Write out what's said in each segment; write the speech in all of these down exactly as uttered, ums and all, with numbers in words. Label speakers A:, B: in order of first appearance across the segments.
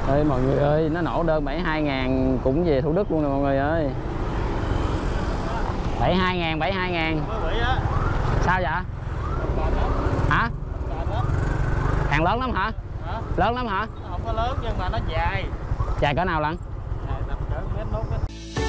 A: Ê mọi người ơi, nó nổ đơn bảy mươi hai ngàn cũng về Thủ Đức luôn nè mọi người ơi. bảy mươi hai ngàn, bảy mươi hai ngàn. Sao vậy? Hả? Hàng lớn lắm hả? Hả? Lớn lắm hả?
B: Nó không có lớn nhưng mà nó dài.
A: Dài cỡ nào lận?
B: Dài tầm cỡ mét mốt mét.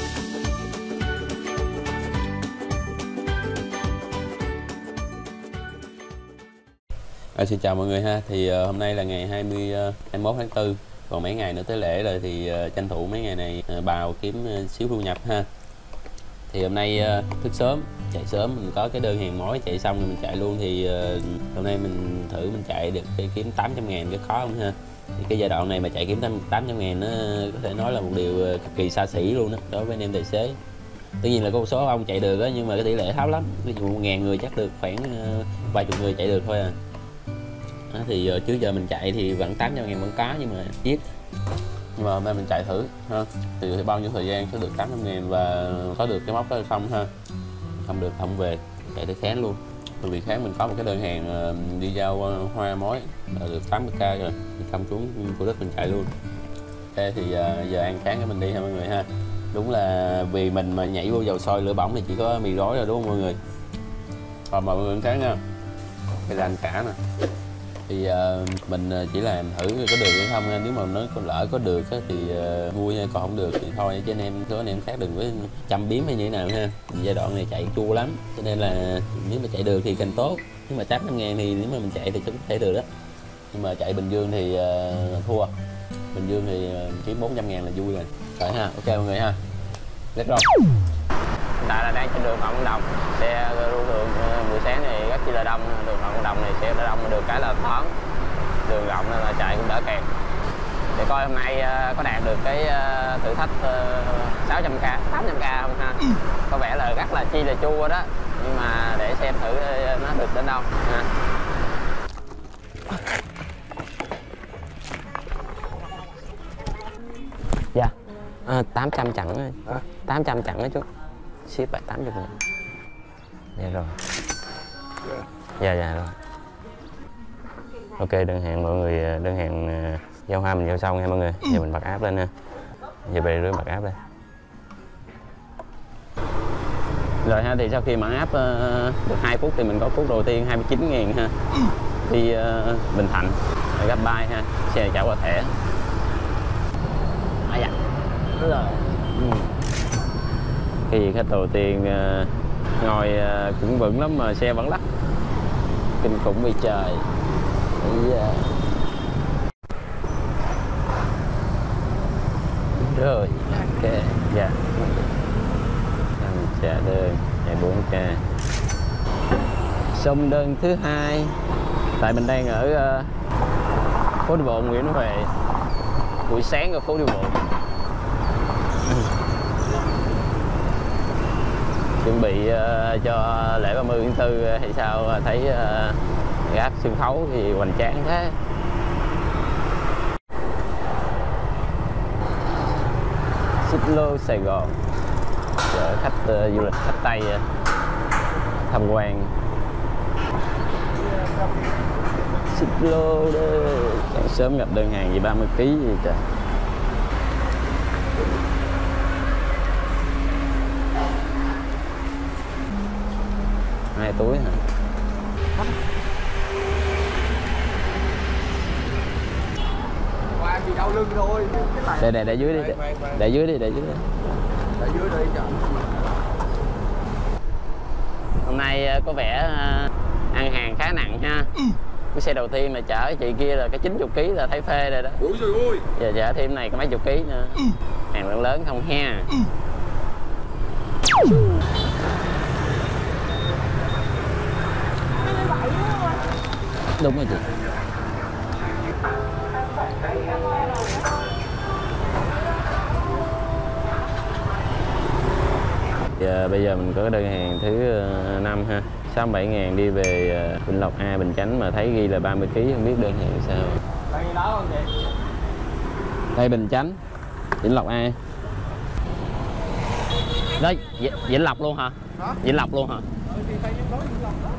C: À, xin chào mọi người ha. Thì uh, hôm nay là ngày hai mươi, uh, hai mươi mốt tháng tư, còn mấy ngày nữa tới lễ rồi thì uh, tranh thủ mấy ngày này uh, bào kiếm uh, xíu thu nhập ha. Thì hôm nay uh, thức sớm, chạy sớm, mình có cái đơn hàng mối chạy xong rồi mình chạy luôn. Thì uh, hôm nay mình thử mình chạy được cái kiếm tám trăm ngàn cái khó không ha. Thì cái giai đoạn này mà chạy kiếm tám trăm ngàn nó có thể nói là một điều uh, cực kỳ xa xỉ luôn đó đối với anh em tài xế. Tất nhiên là có một số ông chạy được đó, nhưng mà cái tỷ lệ thấp lắm. Ví dụ một ngàn người chắc được khoảng uh, vài chục người chạy được thôi à. Đó, thì uh, trước giờ mình chạy thì vẫn tám trăm ngàn vẫn có, nhưng mà ít. Nhưng mà hôm nay mình chạy thử ha, thì bao nhiêu thời gian có được tám trăm ngàn và có được cái móc đó hay không ha. Không được không về, chạy tới Kháng luôn. Bởi vì Kháng mình có một cái đơn hàng uh, đi giao uh, hoa mối là được tám mươi k rồi, mình không xuống Thủ Đức mình chạy luôn. Ok thì uh, giờ ăn sáng cái mình đi ha mọi người ha. Đúng là vì mình mà nhảy vô dầu sôi lửa bỏng thì chỉ có mì gói rồi đúng không mọi người. Còn mời mọi người ăn sáng nha. Cái là ăn cả nè. Thì uh, mình chỉ làm thử có được hay không ha. Nếu mà nó có lỡ có được á, thì uh, vui nha, còn không được thì thôi chứ anh em số anh em khác đừng có chăm biếm hay như thế nào ha. Giai đoạn này chạy chua lắm, cho nên là nếu mà chạy được thì càng tốt. Nếu mà tám trăm ngàn thì nếu mà mình chạy thì cũng có thể được đó. Nhưng mà chạy Bình Dương thì uh, thua. Bình Dương thì uh, kiếm bốn trăm ngàn là vui rồi. Rồi ha, ok mọi người ha. Let's go. Hiện tại là đang trên đường Phạm Văn Đồng. Xe lưu lượng buổi sáng này rất chi là đông. Đường Phạm Văn Đồng này xe đã đông, được cái là thoáng, đường rộng nên là chạy cũng đỡ kẹt. Để coi hôm nay có đạt được cái thử thách sáu trăm k, tám trăm k không ha. Có vẻ là rất là chi là chua đó, nhưng mà để xem thử nó được đến đâu ha. Dạ à, tám trăm chặn thôi. À? tám trăm chặn đó chú. Ship lại tám trăm ngàn. Dạ rồi. Dạ dạ rồi. Ok, đơn hàng mọi người, đơn hàng uh, giao hoa mình giao xong nha mọi người. Giờ mình bật app lên ha. Giờ về rồi bật app lên. Rồi ha, thì sau khi mở app uh, được hai phút thì mình có phút đầu tiên hai mươi chín ngàn ha. Đi uh, Bình Thạnh, gấp bay ha, xe trả qua thẻ. À dạ. Đúng rồi. Ừ. Cái gì khách đầu tiên uh, ngồi uh, cũng vững lắm mà xe vẫn lắc. Kinh khủng bị trời. Yeah. Rồi, ok, dạ. Trả đơn, chạy bốn k. Xong đơn thứ hai. Tại mình đang ở uh, phố đi bộ Nguyễn Huệ. Buổi sáng ở phố đi bộ. Chuẩn bị uh, cho lễ ba mươi tháng tư hay sao, thấy uh, gác sân khấu thì hoành tráng thế. Xích lô Sài Gòn chở khách uh, du lịch khách Tây uh, tham quan. Xích lô đó. Sáng sớm gặp đơn hàng gì ba mươi ký gì trời. Hai túi hả?
B: Qua thì đau lưng thôi.
A: Để để để dưới đi, để, để dưới đi, để dưới đi.
B: Để dưới đi cho.
A: Hôm nay có vẻ ăn hàng khá nặng ha. Cái xe đầu tiên là chở chị kia là cái chín mươi ký là thấy phê rồi đó.
B: Ui trời ơi.
A: Giờ chở thêm này có mấy chục ký nữa. Hàng lớn lớn không ha. Đúng rồi chị. Giờ, bây giờ mình có đơn hàng thứ năm ha. sáu mươi bảy ngàn đi về Vĩnh Lộc A, Bình Chánh mà thấy ghi là ba mươi ký, không biết đơn hàng sao.
B: Đây đó không chị?
A: Đây Bình Chánh, Vĩnh Lộc A. Đó, Vĩnh Lộc luôn hả? Hả? Vĩnh Lộc luôn hả?
B: Ừ, thì phải nói Vĩnh Lộc đó.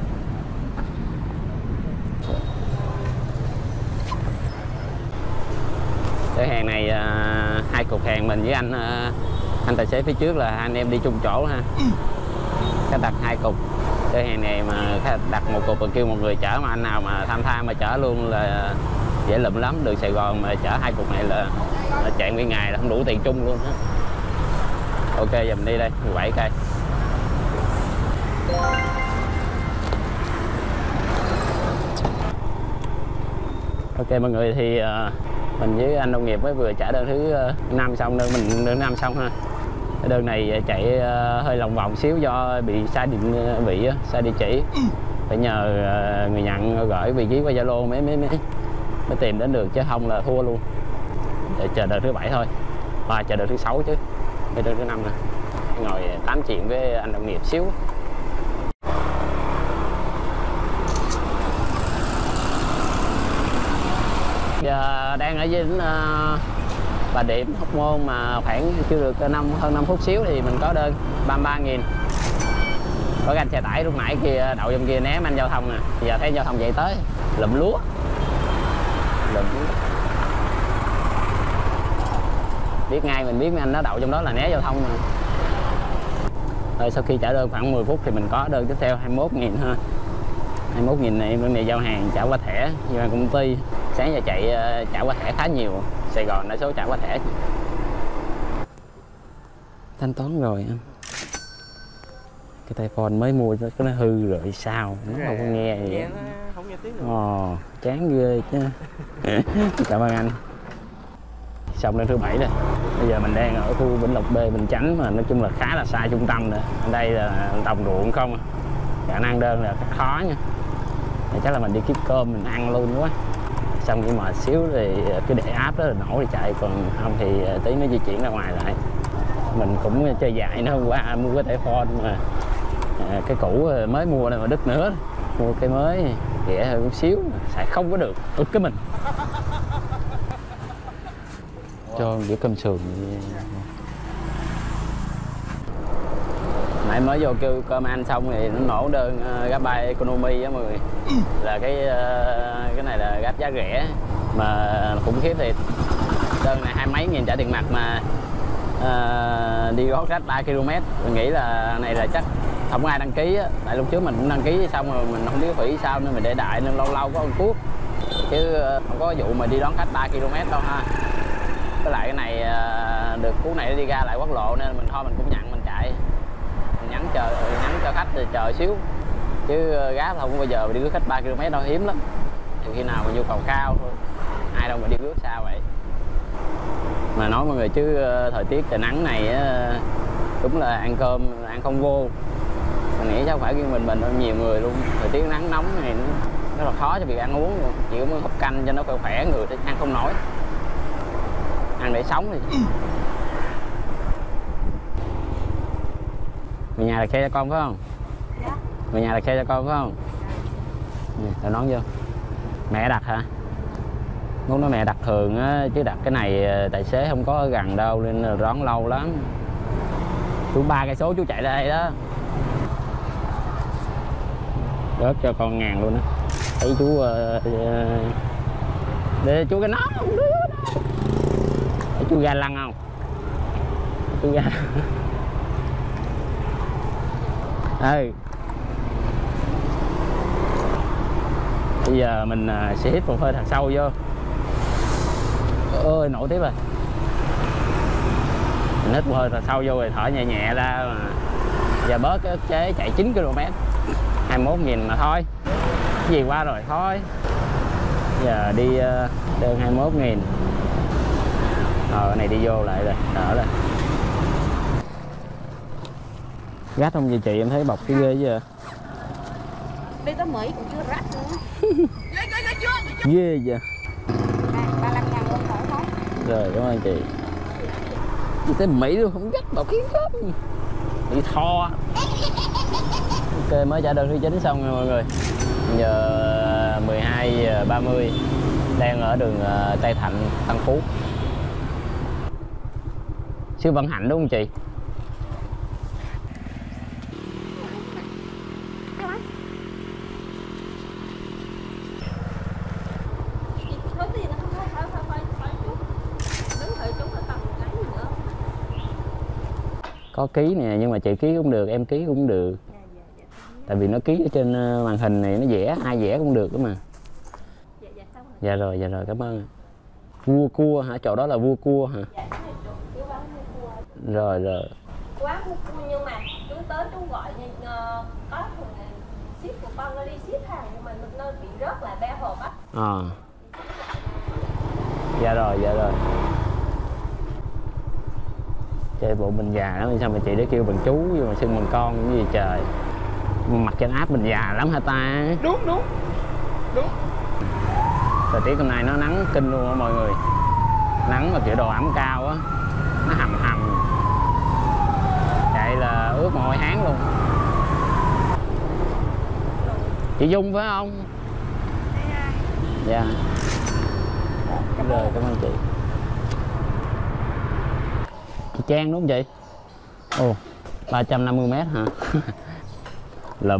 A: Cái hàng này à, hai cục hàng mình với anh à, anh tài xế phía trước là anh em đi chung chỗ ha. Cái đặt hai cục. Cái hàng này mà đặt một cục và kêu một người chở, mà anh nào mà tham tham mà chở luôn là dễ lụm lắm. Đường Sài Gòn mà chở hai cục này là, là chạy nguyên ngày là không đủ tiền chung luôn á. Ok, giờ mình đi đây, mười bảy cây. Ok mọi người, thì uh, mình với anh đồng nghiệp mới vừa trả đơn thứ uh, năm xong, đơn mình đơn năm xong ha. Cái đơn này chạy uh, hơi lòng vòng xíu do bị sai định vị, uh, sai địa chỉ. Phải nhờ uh, người nhận gửi vị trí qua Zalo mới mới mới mới tìm đến được, chứ không là thua luôn. Để chờ đơn thứ bảy thôi, và chờ đơn thứ sáu chứ. Cái đơn thứ năm nè. Ngồi tám chuyện với anh đồng nghiệp xíu. Giờ đang ở dưới uh, Bà Điểm, Hóc Môn, mà khoảng chưa được năm hơn năm phút xíu thì mình có đơn ba mươi ba nghìn. Có cái anh xe tải lúc nãy kia đậu trong kia ném anh giao thông nè. Giờ thấy giao thông chạy tới lụm lúa. Lụm lúa. Biết ngay, mình biết mấy anh nó đậu trong đó là né giao thông mà. Rồi sau khi trả đơn khoảng mười phút thì mình có đơn tiếp theo hai mươi mốt nghìn ha. hai mươi mốt nghìn này bên này giao hàng trả qua thẻ như công ty. Sáng giờ chạy uh, trả qua thẻ khá nhiều. Sài Gòn đa số trả qua thẻ. Thanh toán rồi anh. Cái tay phone mới mua cái nó hư rồi sao? Nó không có nghe gì.
B: Nghe nó không nghe tiếng nữa.
A: Ồ, chán ghê chứ. Cảm ơn anh. Xong lên thứ bảy rồi. Bây giờ mình đang ở khu Vĩnh Lộc B, Bình Chánh, mà nói chung là khá là xa trung tâm nè. Ở đây là đồng ruộng không. Khả năng đơn là khó nha. Thì chắc là mình đi kiếm cơm mình ăn luôn quá. Xong nhưng mà xíu thì cứ để áp đó là nổ thì chạy, còn không thì tí nó di chuyển ra ngoài lại. Mình cũng chơi dại nó hôm qua mua cái tay phone mà à, cái cũ mới mua này mà đứt nữa, mua cái mới rẻ hơn chút xíu xài không có được, ức cái mình cho đĩa cơm sườn. Nãy mới vô kêu cơm ăn xong thì nó nổ đơn uh, gáp bay economy á mọi người. Là cái uh, cái này là gáp giá rẻ mà khủng khiếp thiệt. Đơn này hai mấy nghìn trả tiền mặt mà uh, đi gót cách ba ki lô mét. Mình nghĩ là này là chắc không có ai đăng ký á. Tại lúc trước mình cũng đăng ký xong rồi mình không biết hủy sao nên mình để đại, nên lâu lâu có một cuốc. Chứ uh, không có vụ mà đi đón khách ba ki lô mét đâu ha. Với lại cái này uh, được cuốc này đi ra lại quốc lộ nên mình thôi mình cũng nhận mình chạy. Nhắn chờ nhắn cho khách thì chờ xíu, chứ gáp không có bao giờ mà đi rước khách ba ki lô mét đâu, hiếm lắm. Thì khi nào mà nhu cầu cao thôi, ai đâu mà đi rước sao vậy. Mà nói mọi người chứ thời tiết trời nắng này đúng là ăn cơm ăn không vô. Mình nghĩ chắc phải riêng mình mình nhiều người luôn. Thời tiết nắng nóng này nó là khó cho việc ăn uống luôn. Chỉ có muốn hấp canh cho nó khỏe khỏe người thì ăn không nổi, ăn để sống thì. Người nhà đặt xe cho con phải không? Dạ. Người nhà đặt xe cho con phải không? Dạ. Tao nón vô. Mẹ đặt hả? Muốn nói mẹ đặt thường á, chứ đặt cái này tài xế không có ở gần đâu nên rón lâu lắm. Chú ba cây số chú chạy ra đây đó. Rớt cho con ngàn luôn á. Thấy chú uh, uh, để chú cái nón không đứa. Thấy chú ga lăng không? Chú ga. Ừ. Bây giờ mình sẽ hít một hơi thật sâu vô. Ôi nổ tiếp rồi. Mình hít một hơi thật sâu vô rồi thở nhẹ nhẹ ra mà. Giờ bớt cái ức chế chạy chín ki lô mét hai mươi mốt nghìn mà thôi. Cái gì qua rồi thôi. Giờ đi đơn hai mươi mốt nghìn. Ờ cái này đi vô lại rồi, đỡ rồi. Rách không vậy chị? Em thấy bọc cái ghê chứ.
D: Đi tới Mỹ cũng chưa rách nữa.
A: Ghê vậy.
D: ba mươi lăm ngàn luôn khỏi thôi.
A: Rồi cảm ơn chị. Đi tới Mỹ luôn không rách bọc kiến khớp. Bị tho. Ok, mới trả đơn thứ chín xong rồi mọi người. Giờ mười hai giờ ba mươi. Đang ở đường Tây Thạnh, Tân Phú. Siêu Vận Hạnh đúng không chị? có ký nè, nhưng mà chị ký cũng được, em ký cũng được.
D: Dạ, dạ, dạ.
A: Tại vì nó ký ở trên màn hình này, nó vẽ, ai vẽ cũng được đó mà.
D: Dạ, dạ, xong rồi.
A: Dạ rồi, dạ rồi, cảm ơn. Vua cua hả? Chỗ đó là vua cua hả?
D: Dạ, cái này chỗ chú bán mua cua.
A: Rồi, rồi.
D: Quán mua cua nhưng mà chú tới chú gọi như uh, có thằng ship của con nó đi ship hàng nhưng mà nó bị rớt lại ba hộp á.
A: À. Dạ rồi, dạ rồi. Chơi bộ mình già lắm, sao mà chị để kêu bằng chú nhưng mà xưng bằng con cái gì trời. Mặt trên áp mình già lắm hả ta?
B: Đúng đúng đúng.
A: Thời tiết hôm nay nó nắng kinh luôn á mọi người. Nắng mà kiểu độ ẩm cao á, nó hầm hầm. Chạy là ướt mồ hôi hán luôn. Chị Dung phải không? Dạ. Rồi, cảm ơn chị. Chị Trang đúng không chị? Ồ, ba trăm năm mươi mét hả? Lụm.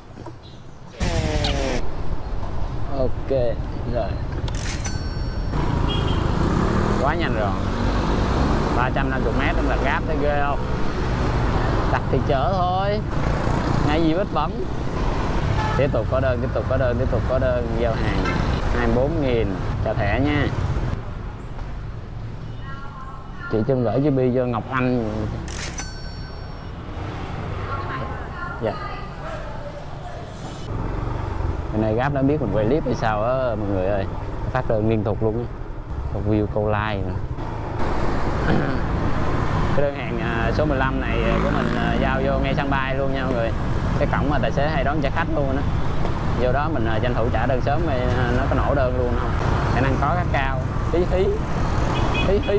A: Ok, rồi. Quá nhanh rồi. ba trăm năm mươi mét là gáp thấy ghê không? Đặt thì chở thôi. Ngay gì vết bấm. Tiếp tục có đơn, tiếp tục có đơn, tiếp tục có đơn giao hàng. hai mươi bốn nghìn cho thẻ nha. Chị Trâm gửi cho Bi cho Ngọc Anh. Dạ. Cái này Gáp đã biết mình quay clip hay sao á mọi người ơi. Phát đơn liên tục luôn á. Câu view, câu like nữa. Cái đơn hàng số mười lăm này của mình giao vô ngay sân bay luôn nha mọi người. Cái cổng mà tài xế hay đón trả khách luôn đó. Vô đó mình tranh thủ trả đơn sớm thì nó có nổ đơn luôn không? Khả năng có các cao. Hí hí. Hí hí.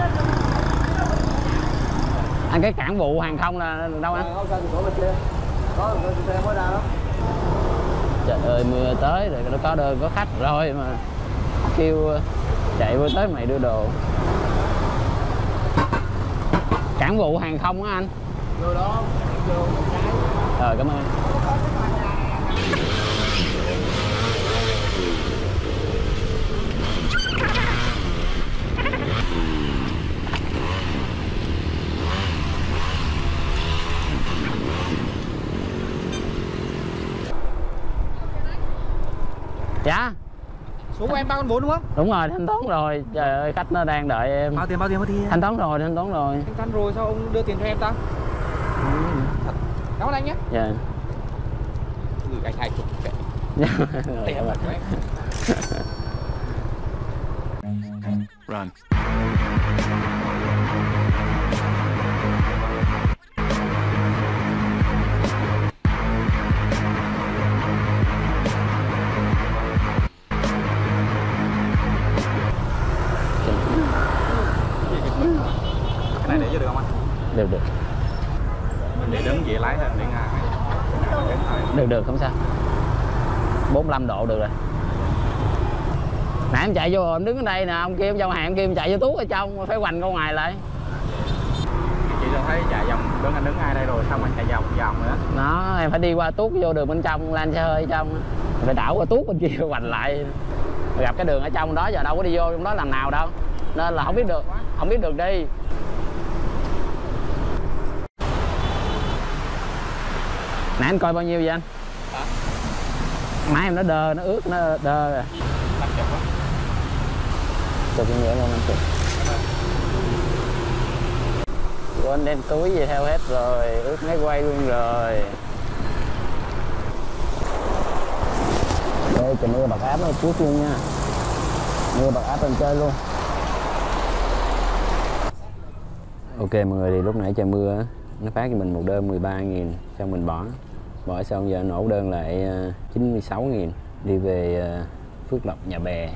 A: Anh cái cảng vụ hàng không là đâu anh?
B: Có xe mới ra đó.
A: Trời ơi mưa tới rồi, nó có đơn có khách rồi mà kêu chạy vô tới mày đưa đồ. Cảng vụ hàng không á anh?
B: Vô đó, vô một cái.
A: Rồi cảm ơn. Dạ.
B: Xuống em ba con bốn đúng không?
A: Đúng rồi, thanh toán rồi. Trời ơi, khách nó đang đợi em.
B: Bao tiền bao tiền bao tiền?
A: Thanh toán rồi, thanh toán rồi.
B: Thanh toán rồi sao ông đưa tiền cho em ta?
A: Ừ.
B: Cảm ơn anh nhé.
A: Dạ.
B: Gửi anh hai chục cái.
A: Rồi, cảm ơn.
E: Run.
B: Cái này để vô được không anh?
A: Được được.
B: Mình để đứng dễ lái hơn để ngang.
A: Được được không sao. bốn mươi lăm độ được rồi. Nãy em chạy vô rồi, em đứng ở đây nè, ông kia em giao hàng, em kia em chạy vô tuốt ở trong, phải hoành ra ngoài lại.
B: Chị đã thấy chạy vòng, đứng anh đứng ai đây rồi, xong anh chạy vòng vòng nữa.
A: Đó, em phải đi qua tuốt vô đường bên trong, lan xe hơi ở trong. Phải đảo qua tuốt bên kia hoành lại. Gặp cái đường ở trong đó giờ đâu có đi vô trong đó làm nào đâu. Nên là không biết được, không biết được đi. Nãy anh coi bao nhiêu vậy anh?
B: Hả?
A: Máy em nó đơ, nó ướt, nó đơ rồi.
B: năm chục á.
A: Chụp như vậy luôn năm chục. Quên đem túi gì theo hết rồi, ướt máy quay luôn rồi. Đây trời mưa bật áp nó cuốc luôn nha. Mưa bật áp lên chơi luôn. Ok mọi người, thì lúc nãy trời mưa nó phát cho mình một đơn mười ba nghìn, xong mình bỏ. Bỏ xong giờ nổ đơn lại chín mươi sáu nghìn, đi về Phước Lộc Nhà Bè.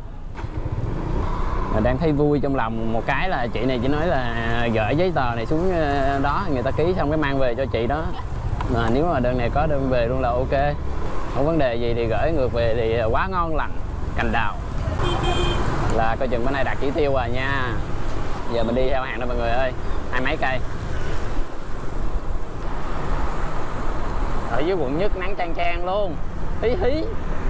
A: Mà đang thấy vui trong lòng một cái là chị này chỉ nói là gửi giấy tờ này xuống đó, người ta ký xong cái mang về cho chị đó. Mà nếu mà đơn này có đơn về luôn là ok, không vấn đề gì thì gửi ngược về thì quá ngon lành. Cành đào là coi chừng bữa nay đạt chỉ tiêu rồi nha. Giờ mình đi theo hàng đó mọi người ơi, hai mấy cây. Ở dưới quận Nhất nắng chang chang luôn, hí hí.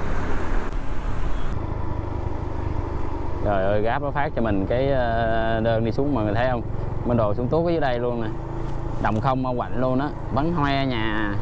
A: Trời ơi, Grab nó phát cho mình cái đơn đi xuống, mọi người thấy không? Bên đồ xuống tuốt ở dưới đây luôn nè. đồng không mau quạnh luôn á, bắn hoe nhà.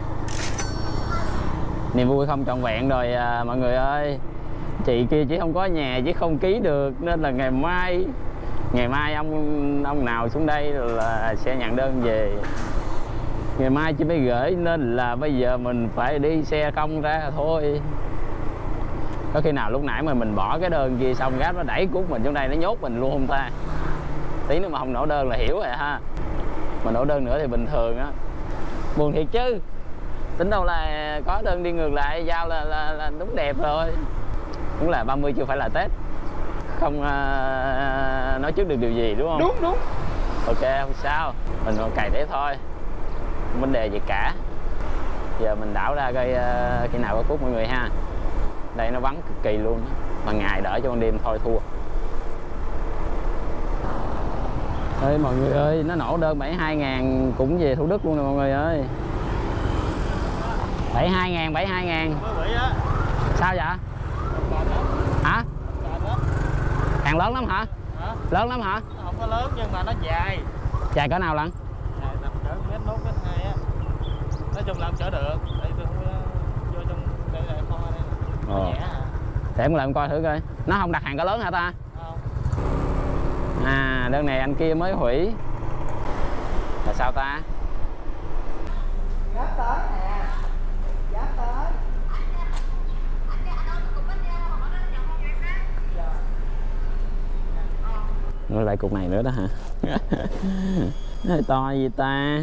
A: Niềm vui không trọn vẹn rồi à, mọi người ơi. Chị kia chỉ không có nhà, chỉ không ký được, nên là ngày mai ngày mai ông ông nào xuống đây là sẽ nhận đơn về. Ngày mai chỉ mới gửi, nên là bây giờ mình phải đi xe công ra thôi. Có khi nào lúc nãy mà mình bỏ cái đơn kia xong Grab nó đẩy cuốc mình xuống đây, nó nhốt mình luôn không ta? Tí nữa mà không nổ đơn là hiểu rồi ha. Mà nổ đơn nữa thì bình thường á. Buồn thiệt chứ. Tính đâu là có đơn đi ngược lại giao là, là, là đúng đẹp rồi. Đúng là ba mươi chưa phải là Tết. Không uh, nói trước được điều gì đúng không?
B: Đúng đúng.
A: Ok, không sao. Mình còn cày thế thôi. Không vấn đề gì cả. Giờ mình đảo ra coi uh, khi nào có cuốc mọi người ha. Đây nó vắng cực kỳ luôn đó. Mà ngày đỡ cho con đêm thôi thua. Ê mọi người ơi, nó nổ đơn bảy mươi hai ngàn cũng về Thủ Đức luôn nè mọi người ơi. bảy mươi hai ngàn, bảy mươi hai ngàn. Sao vậy? Hả? Hàng lớn lắm hả? Hả? Lớn lắm hả?
B: Nó không có lớn nhưng mà nó dài.
A: Dài cỡ nào lận?
B: Dài tầm cỡ mét một, mét hai á. Nói chung là chở được. Đây tôi vô trong đây là kho đây. Nó nhẹ hả?
A: Để em lại em coi thử coi. Nó không đặt hàng cỡ lớn hả ta?
B: Không.
A: À, đơn này anh kia mới hủy. Là sao ta?
E: Giáp tới nè. Giáp tới.
A: Nó lại cục này nữa đó hả? To gì ta?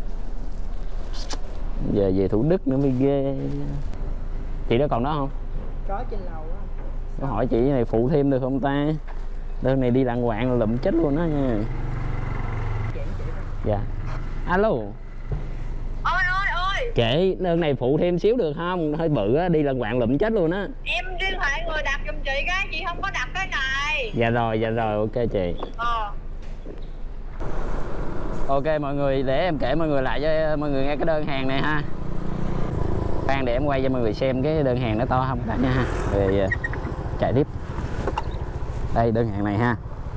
A: Giờ về Thủ Đức nữa mới ghê. Chị đó còn đó không?
E: Có trên lầu á.
A: Có hỏi chị này phụ thêm được không ta? Đơn này đi lạng quạng là lụm chết luôn đó nha. Dạ. Alo.
D: Ôi ôi ôi.
A: Kệ, đơn này phụ thêm xíu được không? Hơi bự á, đi lạng quạng lụm chết luôn á.
D: Em liên hệ người đặt giùm chị cái, chị không có đặt cái này.
A: Dạ rồi, dạ rồi, ok chị.
D: Ờ.
A: Ok mọi người, để em kể mọi người lại cho mọi người nghe cái đơn hàng này ha. Khoan để em quay cho mọi người xem cái đơn hàng nó to không cả nha ha. Rồi chạy tiếp. Đây đơn hàng này ha.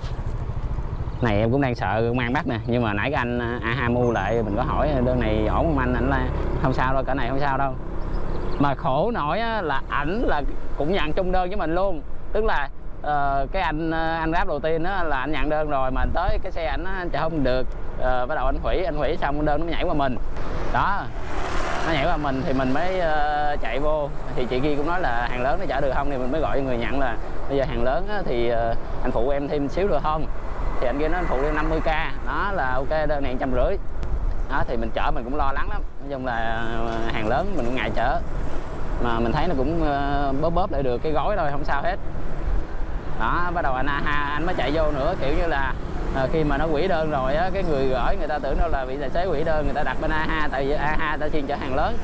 A: Này em cũng đang sợ mang bắt nè, nhưng mà nãy cái anh a ha mu lại mình có hỏi đơn này ổn không anh, ảnh là không sao đâu, cái này không sao đâu. Mà khổ nổi á, là ảnh là cũng nhận chung đơn với mình luôn. Tức là uh, cái anh anh Grab đầu tiên đó là anh nhận đơn rồi, mà tới cái xe ảnh anh chạy không được, uh, bắt đầu anh hủy, anh hủy xong đơn nó nhảy qua mình. Đó, nó nhảy qua mình thì mình mới uh, chạy vô. Thì chị kia cũng nói là hàng lớn nó chở được không, thì mình mới gọi người nhận là bây giờ hàng lớn á, thì uh, anh phụ em thêm xíu được không. Thì anh kia nói anh phụ thêm năm mươi k, đó là ok, đơn này một trăm rưỡi. Đó thì mình chở mình cũng lo lắng lắm, nói chung là hàng lớn mình cũng ngại chở, mà mình thấy nó cũng uh, bóp bóp lại được cái gói thôi, không sao hết. Đó, bắt đầu anh a ha anh mới chạy vô nữa, kiểu như là à, khi mà nó hủy đơn rồi á, cái người gửi người ta tưởng đâu là bị tài xế hủy đơn, người ta đặt bên a ha, tại vì a ha ta chuyên chở hàng lớn.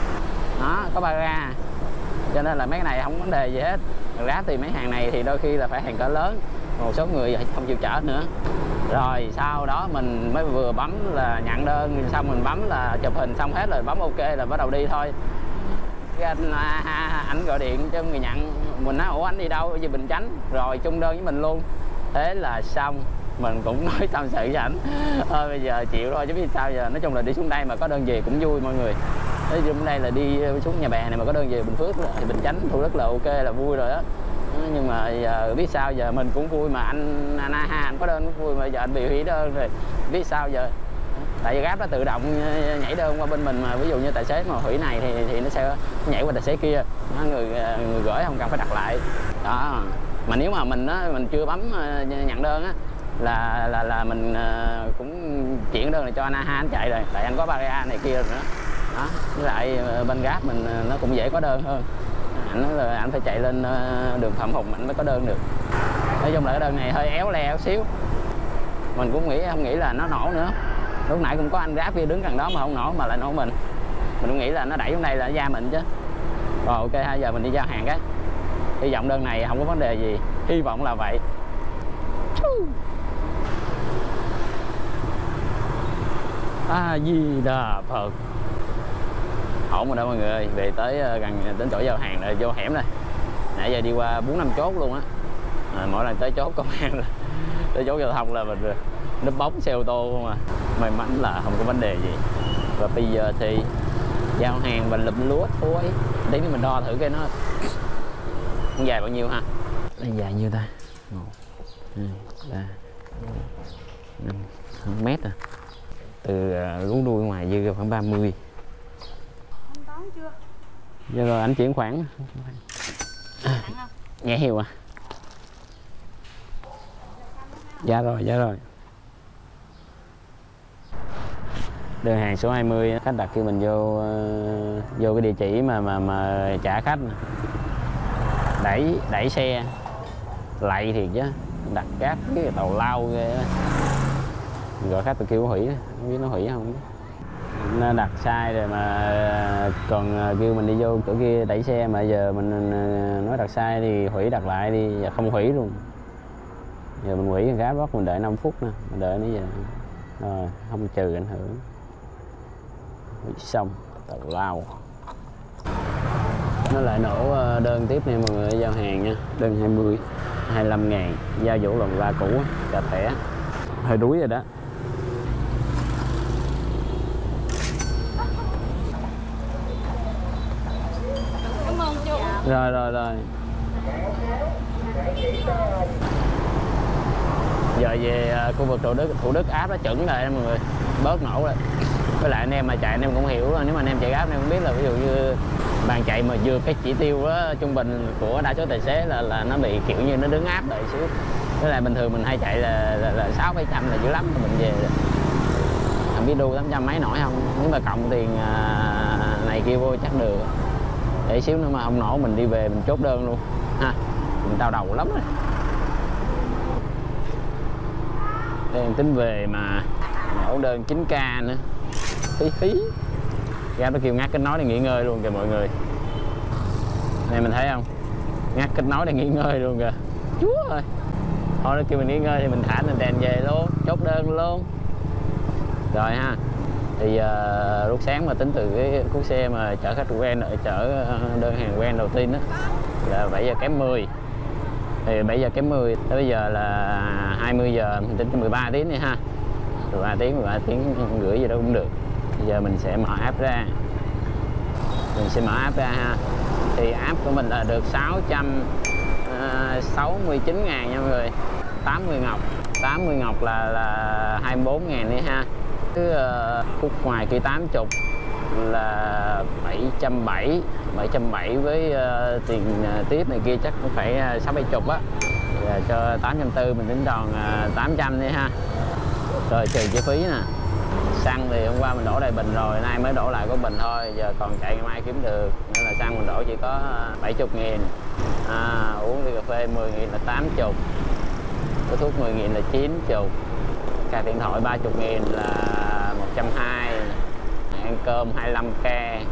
A: Đó, có ba ga, cho nên là mấy cái này không có vấn đề gì hết. Grab thì mấy hàng này thì đôi khi là phải hàng cỡ lớn, một số người không chịu chở nữa. Rồi sau đó mình mới vừa bấm là nhận đơn xong, mình bấm là chụp hình xong hết rồi, bấm ok là bắt đầu đi thôi. Cái anh a ha ảnh gọi điện cho người nhận, mình nói ủa anh đi đâu, về Bình Chánh, rồi chung đơn với mình luôn. Thế là xong, mình cũng nói tâm sự với ảnh, thôi bây giờ chịu thôi chứ biết sao giờ. Nói chung là đi xuống đây mà có đơn về cũng vui mọi người. Nói chung đây là đi xuống Nhà Bè này mà có đơn về Bình Phước thì Bình Chánh, Thủ Đức là ok, là vui rồi đó. Nhưng mà giờ biết sao giờ, mình cũng vui mà anh anh a ha anh có đơn cũng vui, mà giờ anh bị hủy đơn rồi biết sao giờ. Tại vì Grab nó tự động nhảy đơn qua bên mình, mà ví dụ như tài xế mà hủy này thì thì nó sẽ nhảy qua tài xế kia, nó người người gửi không cần phải đặt lại. Đó, mà nếu mà mình á, mình chưa bấm nhận đơn á, là là là mình cũng chuyển đơn này cho anh a ha anh chạy rồi, tại anh có ba ga này kia rồi nữa. Đó, với lại bên Grab mình nó cũng dễ có đơn hơn. Anh nói là anh phải chạy lên đường Phạm Hùng anh mới có đơn được. Nói chung là cái đơn này hơi éo le éo xíu, mình cũng nghĩ không nghĩ là nó nổ nữa. Lúc nãy cũng có anh Grab kia đứng gần đó mà không nổ, mà lại nổ mình. Mình cũng nghĩ là nó đẩy xuống đây là nó da mình chứ. Rồi ok, hai giờ mình đi giao hàng cái. Hy vọng đơn này không có vấn đề gì, hy vọng là vậy. A Di Đà Phật. Ổn rồi đó mọi người ơi, về tới gần đến chỗ giao hàng rồi, vô hẻm này. Nãy giờ đi qua bốn năm chốt luôn á. À, mỗi lần tới chốt công an là tới chốt giao thông là mình núp bóng xe ô tô không à. May mắn là không có vấn đề gì. Và bây giờ thì giao hàng và lụm lúa thôi. Tí nữa mình đo thử cái nó dài bao nhiêu ha. Nó dài nhiêu ta? một, hai, ba, năm mét à. Từ lú đuôi ngoài dư khoảng ba mươi.
E: Thanh toán chưa?
A: Giờ rồi anh chuyển khoản. À, nhẹ hiệu à? Dạ rồi, dạ rồi. Đơn hàng số hai mươi, khách đặt khi mình vô vô cái địa chỉ mà mà mà trả khách, đẩy đẩy xe lạy thiệt chứ, đặt gác cái tàu lao ghê á. Gọi khách tôi kêu hủy, không biết nó hủy không. Nó đặt sai rồi mà còn kêu mình đi vô chỗ kia đẩy xe, mà giờ mình nói đặt sai thì hủy đặt lại đi, giờ không hủy luôn. Giờ mình hủy cái bắt mình đợi năm phút nè, mình đợi nó giờ rồi không trừ ảnh hưởng. Hủy xong tàu lao. Nó lại nổ đơn tiếp nha mọi người, giao hàng nha. Đơn hai mươi, hai mươi lăm ngàn, giao vũ lần la cũ, cà thẻ. Hơi đuối rồi đó.
E: Cảm ơn chú.
A: Rồi rồi rồi. Giờ về khu vực Thủ Đức, Thủ Đức áp nó chuẩn rồi mọi người, bớt nổ rồi. Với lại anh em mà chạy anh em cũng hiểu rồi, nếu mà anh em chạy áp anh em cũng biết là ví dụ như bạn chạy mà vượt cái chỉ tiêu đó, trung bình của đa số tài xế là là nó bị kiểu như nó đứng áp đợi xíu. Với lại bình thường mình hay chạy là là, là sáu bảy trăm là dữ lắm mình về. Không biết đu tám trăm mấy nổi không, nếu mà cộng tiền à, này kia vô chắc được. Để xíu nữa mà không nổ mình đi về mình chốt đơn luôn ha, mình đau đầu lắm rồi. Đang tính về mà nổ đơn chín k nữa, phí phí. Ra nó kêu ngắt kết nối để nghỉ ngơi luôn kìa mọi người. Này mình thấy không, ngắt kết nối để nghỉ ngơi luôn kìa. Chúa ơi, thôi nó kêu mình nghỉ ngơi thì mình thả mình đèn về luôn, chốt đơn luôn. Rồi ha, thì uh, lúc sáng mà tính từ cái cuốc xe mà chở khách quen, chở đơn hàng quen đầu tiên đó là bảy giờ kém mười. Thì bảy giờ kém mười tới bây giờ là hai mươi giờ, mình tính cho mười ba tiếng đi ha. mười ba tiếng, mười ba tiếng rưỡi gì đó cũng được. Bây giờ mình sẽ mở app ra. Mình sẽ mở app ra ha. Thì app của mình là được sáu trăm sáu mươi chín ngàn nha mọi người. tám mươi ngọc. tám mươi ngọc là là hai mươi bốn ngàn đi ha. Cứ uh, khúc ngoài kia tám mươi là bảy trăm bảy mươi. bảy trăm bảy mươi với uh, tiền uh, tiếp này kia chắc cũng phải uh, sáu bảy mươi á. Giờ cho tám trăm tư mươi mình tính tròn uh, tám trăm đi ha. Rồi trừ chi phí nè. Xăng thì hôm qua mình đổ đầy bình rồi, nay mới đổ lại có bình thôi, giờ còn chạy ngày mai kiếm được. Nên là xăng mình đổ chỉ có bảy mươi nghìn. À, uống ly cà phê mười nghìn là tám mươi. Có thuốc mười nghìn là chín mươi. Cà điện thoại ba mươi nghìn là một trăm hai mươi. Ăn cơm hai mươi lăm k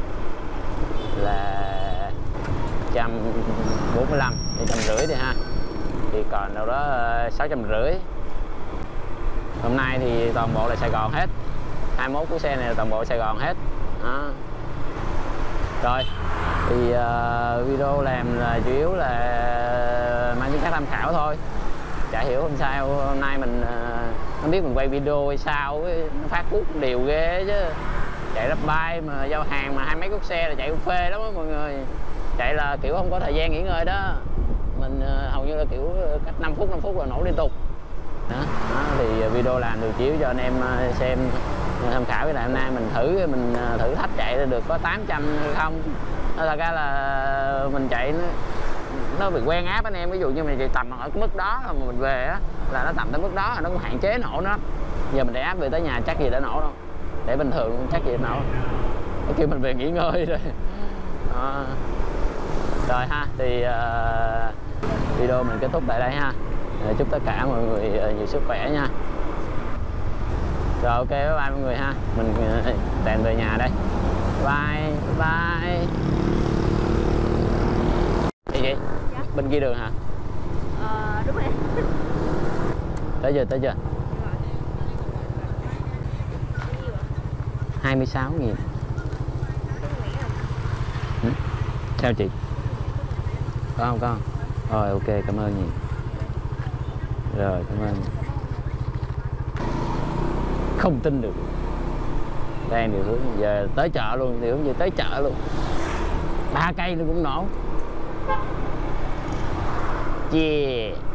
A: là một trăm bốn mươi lăm, một trăm rưỡi đi ha. Thì còn đâu đó sáu trăm rưỡi. Hôm nay thì toàn bộ là Sài Gòn hết. hai mươi mốt của xe này là toàn bộ Sài Gòn hết. Đó. Rồi thì uh, video làm là chủ yếu là mang tính chất tham khảo thôi. Chả hiểu hôm sao hôm nay mình uh, không biết mình quay video hay sao ấy, nó phát cuốc đều ghê chứ. Chạy rắp bay mà giao hàng mà hai mấy cút xe là chạy cũng phê lắm á mọi người. Chạy là kiểu không có thời gian nghỉ ngơi đó. Mình uh, hầu như là kiểu cách năm phút năm phút là nổ liên tục. Đó. Đó, thì video làm được chiếu cho anh em xem tham khảo. Cái này hôm nay mình thử mình thử thách chạy được có tám trăm hay không. Nó thật ra là mình chạy nó, nó bị quen áp anh em. Ví dụ như mình chạy tầm ở cái mức đó mà mình về á là nó tầm tới mức đó nó cũng hạn chế nổ nó. Giờ mình để áp về tới nhà chắc gì đã nổ đâu. Để bình thường chắc gì đã nổ. Nó kêu mình về nghỉ ngơi rồi. Đó. Rồi ha, thì uh, video mình kết thúc tại đây ha. Chúc tất cả mọi người nhiều sức khỏe nha. Rồi ok, bye bye mọi người ha. Mình tèn về nhà đây. Bye bye. Gì vậy? Dạ. Bên kia đường hả?
D: Ờ, đúng rồi.
A: Tới chưa, tới chưa? hai mươi sáu nghìn. Ừ? Sao chị? Có không, có không? Rồi ok, cảm ơn nhiều. Rồi, cảm ơn. Không tin được. Đang điều hướng giờ tới chợ luôn, điều hướng gì tới chợ luôn. Ba cây nó cũng nổ. Yeah.